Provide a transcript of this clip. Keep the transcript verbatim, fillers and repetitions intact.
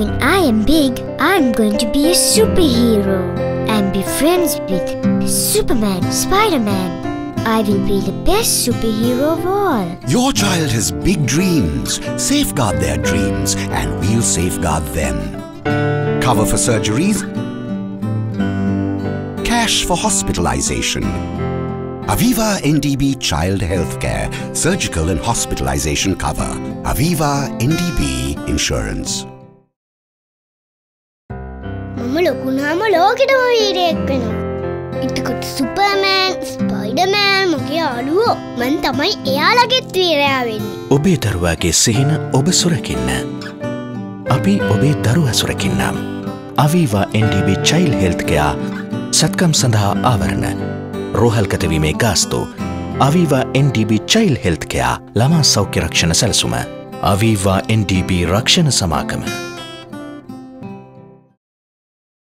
When I am big, I'm going to be a superhero and be friends with Superman, Spider-Man. I will be the best superhero of all. Your child has big dreams. Safeguard their dreams and we'll safeguard them. Cover for surgeries. Cash for hospitalization. AVIVA N D B Child Healthcare, Surgical and Hospitalization Cover. AVIVA N D B Insurance. මම ලොකුනාම ලෝකෙටම වීරයෙක් වෙනවා. එතකොට superman, Spider-Man මගේ යාළුවෝ. මං තමයි එයාලගෙත් වීරයා වෙන්නේ. ඔබේ දරුවාගේ සිහින ඔබ සුරකින්න. අපි ඔබේ දරුවා සුරකින්නම්. AVIVA N D B Child Healthcare සත්කම් සඳහා ආවරණ. රෝහල්ගත වීමේ ගාස්තු. AVIVA N D B Child Healthcare ළමා සෞඛ්‍ය රක්ෂණ සැලසුම. AVIVA N D B රක්ෂණ සමාගම.